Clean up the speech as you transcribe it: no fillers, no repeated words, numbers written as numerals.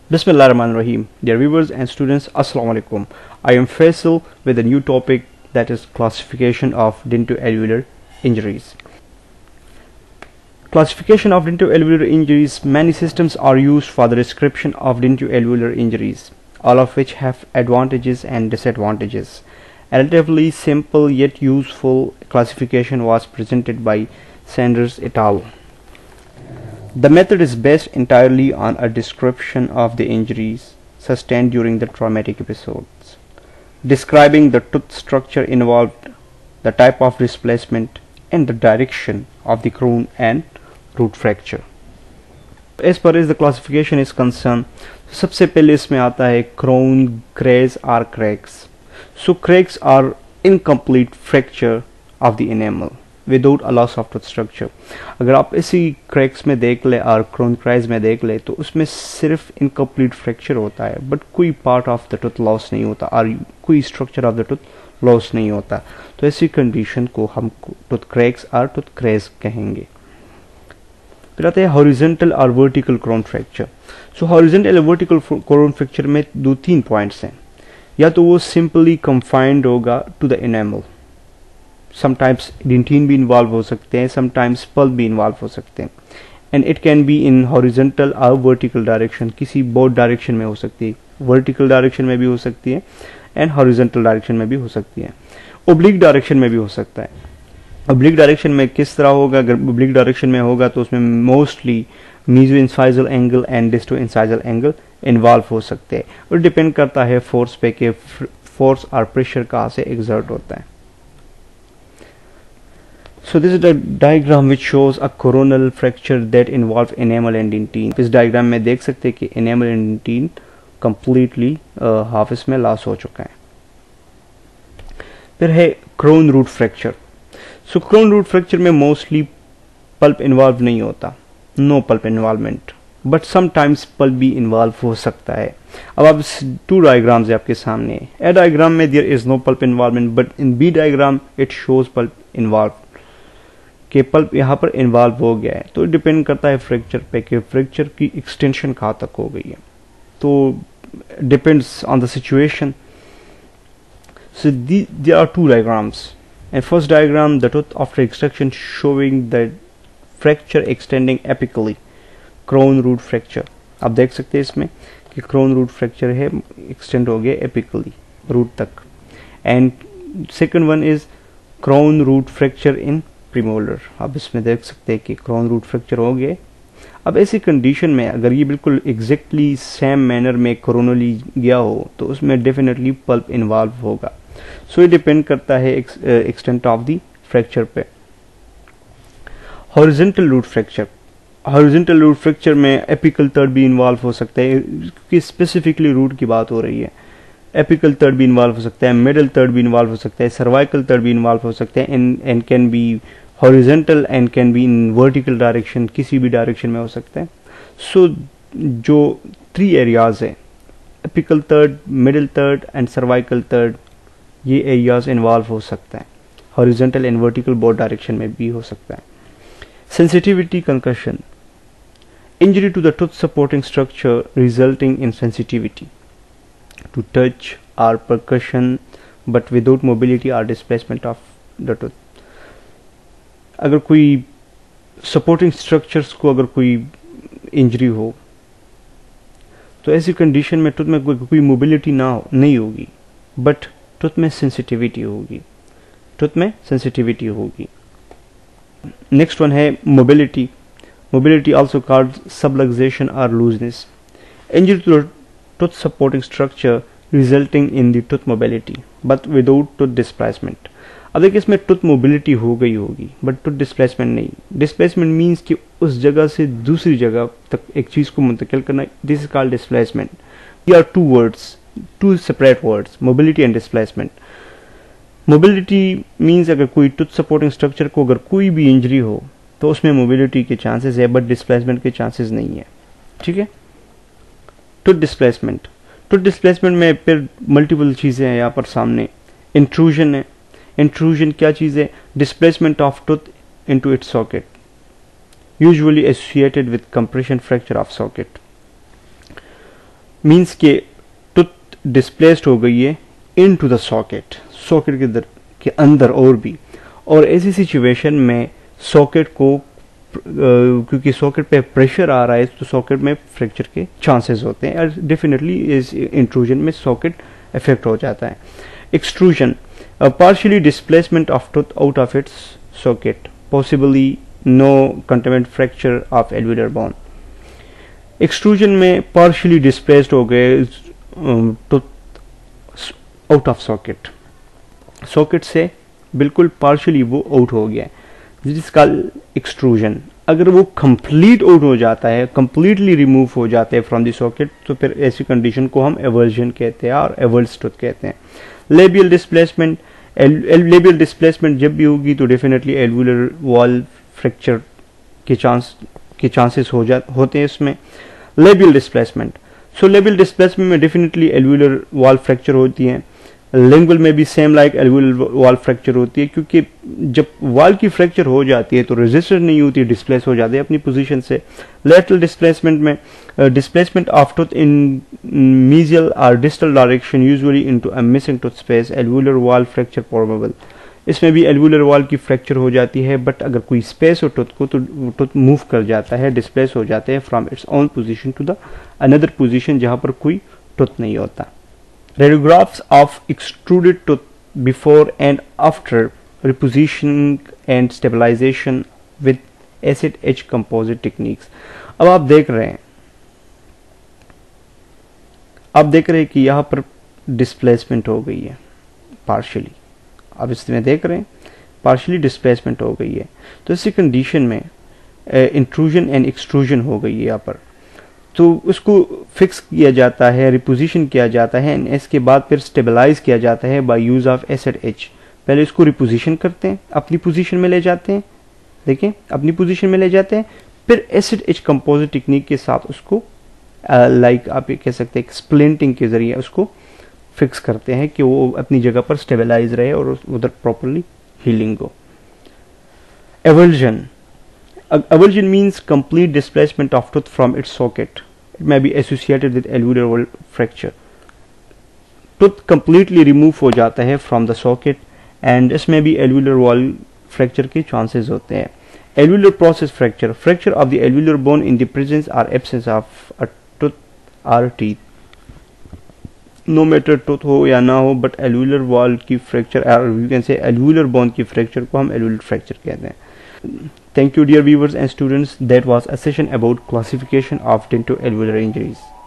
Bismillahirrahmanirrahim. Dear viewers and students, Assalamu alaikum. I am Faisal with a new topic, that is classification of dentoalveolar injuries. Classification of dentoalveolar injuries. Many systems are used for the description of dentoalveolar injuries, all of which have advantages and disadvantages. A relatively simple yet useful classification was presented by Sanders et al. The method is based entirely on a description of the injuries sustained during the traumatic episodes, describing the tooth structure involved, the type of displacement, and the direction of the crown and root fracture. As far as the classification is concerned, सबसे पहले इसमें आता है crown, cracks or cracks. So cracks are incomplete fracture of the enamel without a loss of tooth structure. अगर आप इसी cracks में देख ले और क्रोन क्राइज में देख ले तो उसमें सिर्फ इनकम्प्लीट फ्रैक्चर होता है, बट कोई part of the tooth loss नहीं होता और कोई structure of the tooth loss नहीं होता. तो ऐसी कंडीशन को हम टूथ क्रैक्स और टूथ क्रेज कहेंगे. फिर आता है हॉरिजॉन्टल और vertical crown fracture. So horizontal और वर्टिकल क्रोन फ्रैक्चर में 2-3 पॉइंट्स हैं. या तो वो सिंपली कंफाइंड होगा to the enamel, sometimes dentin भी इन्वॉल्व हो सकते हैं, समटाइम्स पल्प भी इन्वॉल्व हो सकते हैं, and it can be in horizontal और वर्टिकल डायरेक्शन. किसी बोथ डायरेक्शन में हो सकती है, वर्टिकल डायरेक्शन में भी हो सकती है एंड हॉरिजॉन्टल डायरेक्शन में भी हो सकती है. ओब्लिक डायरेक्शन में भी हो सकता है. ओब्लिक डायरेक्शन में किस तरह होगा? अगर ओब्लिक डायरेक्शन में होगा तो उसमें mostly mesio incisal angle and disto incisal angle involve हो सकते हैं, और डिपेंड करता है फोर्स पे कि फोर्स और प्रेशर कहाँ से एग्जर्ट होता है. So this is the diagram which shows a coronal fracture that involves enamel and dentine. इस डायग्राम में देख सकते हैं कि enamel and dentine completely half इसमें लॉस हो चुका है. फिर है crown root fracture. So crown root fracture में मोस्टली पल्प इन्वॉल्व नहीं होता, no pulp involvement, but sometimes pulp भी इन्वॉल्व हो सकता है. अब आप 2 डायग्राम्स है आपके सामने. ए डायग्राम में there is no pulp involvement, but in B diagram it shows pulp involve, कि पल्प यहाँ पर इन्वॉल्व हो गया है. तो डिपेंड करता है फ्रैक्चर पे कि फ्रैक्चर की एक्सटेंशन कहाँ तक हो गई है. तो depends on the situation. So there are 2 diagrams, and first diagram the tooth after extraction showing the fracture extending apically, crown root fracture. आप देख सकते हैं इसमें कि क्रोन रूट फ्रैक्चर है, एक्सटेंड हो गया एपिकली रूट तक. And second one is crown root fracture in premolar. आप इसमें देख सकते हैं कि क्रोन रूट फ्रैक्चर हो गए. अब ऐसी कंडीशन में अगर ये बिल्कुल एग्जैक्टली सेम मैनर में कोरोनली गया हो तो उसमें डेफिनेटली पल्प इन्वॉल्व होगा. सो ये डिपेंड करता है एक्सटेंट ऑफ द फ्रैक्चर पे. Horizontal root fracture. Horizontal root fracture में एपिकल तर्ड भी इन्वॉल्व हो सकता है, क्योंकि स्पेसिफिकली रूट की बात हो रही है. एपिकल तर्ड भी इन्वॉल्व हो सकता है, मिडल तर्ड भी इन्वॉल्व हो सकता है, सर्वाइकल तर्ड भी इन्वॉल्व हो सकता है, and can be horizontal and can be in vertical direction, किसी भी डायरेक्शन में हो सकता है. सो जो 3 एरियाज है, apical third, middle third and cervical third, ये एरियाज इन्वॉल्व हो सकता है. Horizontal and vertical both direction में भी हो सकता है. Sensitivity concussion. Injury to the tooth supporting structure resulting in sensitivity to touch or percussion but without mobility or displacement of the tooth. अगर कोई सपोर्टिंग स्ट्रक्चर्स को अगर कोई इंजरी हो तो ऐसी कंडीशन में टूथ में कोई मोबिलिटी नहीं होगी, बट टूथ में सेंसिटिविटी होगी, टूथ में सेंसिटिविटी होगी. नेक्स्ट वन है mobility. Mobility also called subluxation और looseness. Injury to tooth supporting structure resulting in the tooth mobility but without tooth displacement. अब देखिए इसमें टूथ मोबिलिटी हो गई होगी बट टूथ डिस्प्लेसमेंट नहीं. डिस्प्लेसमेंट मीन्स कि उस जगह से दूसरी जगह तक एक चीज को मुंतकिल करना. This is called displacement. ये are 2 words, 2 separate words, mobility and displacement. Mobility means अगर कोई टूथ सपोर्टिंग स्ट्रक्चर को अगर कोई भी इंजरी हो तो उसमें मोबिलिटी के चांसेस है, बट डिस्प्लेसमेंट के चांसेस नहीं है. ठीक है. Tooth displacement. टूथ डिस्प्लेसमेंट में फिर मल्टीपल चीज़ें हैं यहाँ पर सामने. इंट्रूजन है. इंट्रूजन क्या चीज़ है? Displacement of tooth into its socket, usually associated with compression fracture of socket. Means के टूथ डिस्प्लेस्ड हो गई है इनटू द सॉकेट, सॉकेट के अंदर और भी। और ऐसी सिचुएशन में सॉकेट को क्योंकि सॉकेट पे प्रेशर आ रहा है तो सॉकेट में फ्रैक्चर के चांसेस होते हैं और डेफिनेटली इस इंट्रूजन में सॉकेट इफेक्ट हो जाता है। Extrusion, partially displacement of tooth out of its socket, possibly no containment fracture of alveolar bone. Extrusion में पार्शियली डिस्प्लेस्ड हो गए tooth out of socket, socket से बिल्कुल पार्शियली वो आउट हो गया है, जिसका एक्सट्रूजन। अगर वो कंप्लीट आउट हो जाता है, कंप्लीटली रिमूव हो जाते हैं फ्रॉम द सॉकेट, तो फिर ऐसी कंडीशन को हम एवर्जन कहते हैं और एवर्स टूथ कहते हैं। लेबियल डिस्प्लेसमेंट, लेबियल डिस्प्लेसमेंट जब भी होगी तो डेफिनेटली एल्वियोलर वॉल फ्रैक्चर के चांसेस होते हैं इसमें। Labial displacement, so labial displacement में डेफिनेटली एल्वियोलर वॉल फ्रैक्चर होती है। लिंगुअल में भी same like alveolar wall fracture होती है, क्योंकि जब वॉल की फ्रैक्चर हो जाती है तो रेजिस्टर नहीं होती, डिस्प्लेस हो जाती है अपनी पोजीशन से। लेटरल डिस्प्लेसमेंट में displacement of tooth in mesial और distal direction usually into a missing tooth space, alveolar wall fracture probable. इसमें भी एल्वियोलर वॉल की फ्रैक्चर हो जाती है, बट अगर कोई स्पेस हो टूथ को तो टूथ मूव कर जाता है, डिस्प्लेस हो जाते हैं from its own position to the another position जहां पर कोई टूथ नहीं होता। Radiographs of extruded tooth before and after repositioning and stabilization with acid etch composite techniques। अब आप देख रहे हैं कि यहाँ पर डिस्प्लेसमेंट हो गई है पार्शियली, अब इसमें देख रहे हैं पार्शियली डिस्प्लेसमेंट हो गई है, तो इसी कंडीशन में इंट्रूजन एंड एक्सट्रूजन हो गई है यहाँ पर, तो उसको फिक्स किया जाता है, रिपोजिशन किया जाता है, इसके बाद फिर स्टेबलाइज किया जाता है by use of acid etch. पहले इसको रिपोजिशन करते हैं, अपनी पोजीशन में ले जाते हैं, देखें अपनी पोजीशन में ले जाते हैं, फिर एसिड एच कंपोजिट टेक्निक के साथ उसको लाइक आप ये कह सकते हैं स्प्लिंटिंग के जरिए उसको फिक्स करते हैं कि वो अपनी जगह पर स्टेबलाइज रहे और उधर प्रॉपरली हीलिंग हो। Avulsion, avulsion means complete displacement of tooth from its socket. It may be associated with alveolar wall fracture. Tooth completely remove हो जाता है from the socket and इसमें भी alveolar wall fracture के chances होते हैं। Alveolar process fracture, fracture of the alveolar bone in the presence or absence of a tooth or teeth. No matter tooth हो या ना हो, but alveolar wall की fracture or you can say alveolar bone की fracture को हम alveolar fracture कहते हैं। Thank you dear viewers and students, that was a session about classification of dentoalveolar injuries.